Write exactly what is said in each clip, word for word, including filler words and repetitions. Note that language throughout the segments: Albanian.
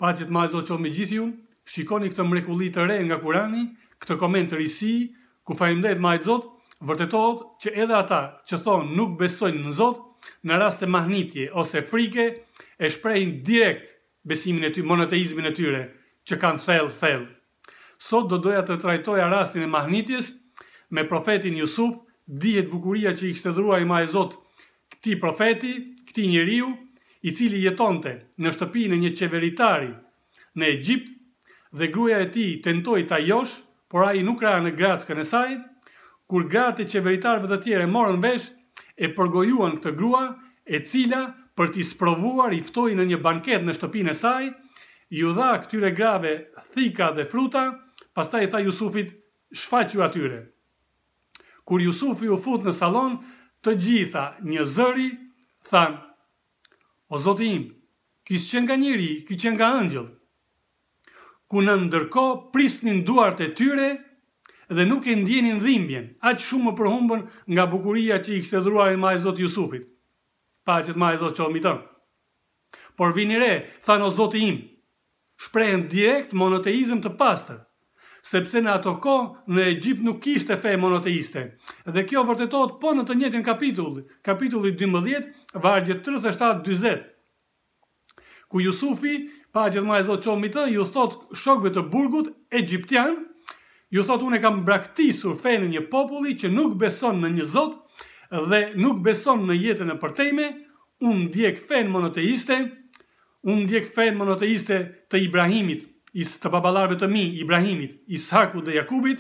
Paqet ma e Zotë qoftë me gjithë ju, shikoni këtë mrekulli të re nga Kurani, këtë koment të risi, ku faleminderit ma e Zotë, vërtetohet që edhe ata që thonë nuk besojnë në Zot, në rast të mahnitje ose frike, e shprehin direkt besimin e tyre, monoteizmin e tyre, që kanë thellë thellë. Sot do doja të trajtoja rastin e mahnitjes me profetin Jusuf, dihet bukuria që i kishte dhuruar i ma e Zot këtij profeti, këtij njeriu, i cili jetonte në shtëpinë e një qeveritari në Egjipt, dhe gruaja e tij tentoi ta josh, por ai nuk ra në grackën e saj. Kur gratë e qeveritarëve të tjerë morën vesh, e përgojuan këtë grua, e cila për t'i sprovuar i ftoi në një banket në shtëpinë e saj, ju dha këtyre grave thika dhe fruta, pastaj i tha Jusufit, shfaqju atyre. Kur Jusufi u fut në sallon, të gjitha një zëri than, o Zoti im, ky s'qen nga njeri, ky qen nga ëngjëll. Ku në ndërkohë prisnin duart e tyre dhe nuk e ndjenin dhimbjen, aq shumë më përhumbën nga bukuria që i kishte dhuruar ma e Zot Jusufit. Paqet ma e Zot qoftë mbi të. Por vini re, thanë o Zoti im, shprehen direkt monoteizëm të pastër, sepse në ato kohë në Egjipt nuk kishte fe monoteiste. Dhe kjo vërtetohet po në të njëjtin kapitull, kapitulli dymbëdhjetë, vargjet tridhjetë e shtatë njëzet. Ku Jusufi, paqet ma e Zot qoftë mbi të, ju thot shokëve të burgut egjiptian, ju thot unë e kam braktisur fenë një populli që nuk beson në një Zot dhe nuk beson në jetën e përtejme, unë ndjek fenë monoteiste, unë ndjek fenë monoteiste të Ibrahimit, të baballarëve të mi, Ibrahimit, Isakut dhe Jakubit,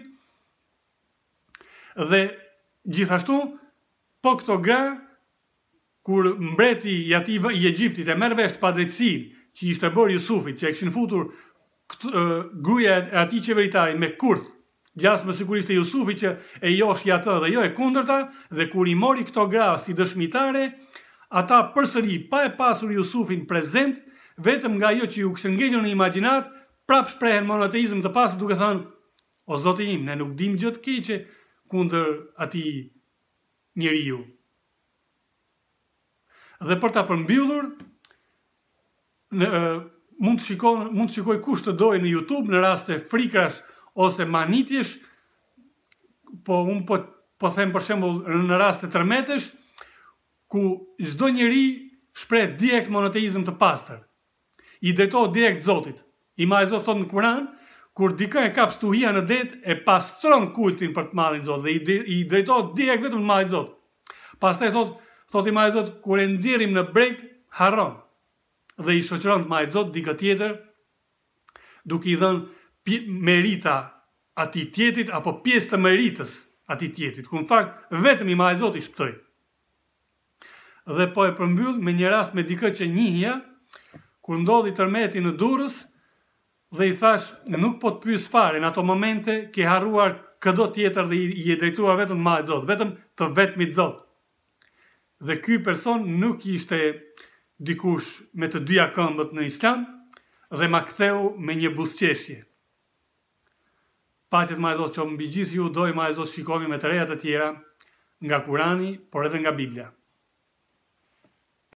dhe gjithashtu, po këto gra, kur mbreti i atij i Egjiptit e merr vesh padrejtësinë që ishte bërë Jusufit, që e kishin futur gruaja e atij qeveritari me kurth, gjasmë sigurisht e Jusufit që e joshi atë dhe jo e kundërta, dhe kur i mori këto gra si dëshmitare, ata përsëri pa e pasur Jusufin prezent, vetëm nga ajo që ju kishte ngelur në imagjinat, prap shprehen monoteizëm të pastër duke thënë, o Zoti im, ne nuk dim gjë të keqe kundër atij njeriu. Dhe për ta përmbyllur, në, mund të shikoj, mund të shikoj kush të dojë në YouTube në raste frikrash ose manitjesh, po unë po, po them për shembull në raste tërmetesh, ku çdo njeri shpreh direkt monoteizëm të pastër. I drejtohet direkt Zotit. I ma e Zot thot në Kur'an, kur dikë e kap stuhia në det, e pastron kultin për të madhin Zot dhe i, i drejtohet direkt vetëm të madhin Zot. Pastaj thot, thot i ma e Zot, kur e nxjerrim në breg, harron dhe i shoqëron të madhin Zot dikë tjetër, duke i dhënë merita atij tjetrit apo pjesë të meritës atij tjetrit, ku në fakt vetëm i ma e Zot i shpëtoi. Dhe po e përmbyll me një rast me dikë që njihja, kur ndodhi tërmeti në Durrës, dhe i thash, nuk po të pyes fare, në ato momente ke harruar këdo tjetër dhe i e drejtuar vetëm të madhit Zot, vetëm të vetmit Zot. Dhe ky person nuk ishte dikush me të dyja këmbët në Islam, dhe ma ktheu me një buzëqeshje. Paqet ma e Zot qoftë mbi gjithë ju, doj ma e Zot shikojmë me të reja të tjera nga Kurani, por edhe nga Biblia.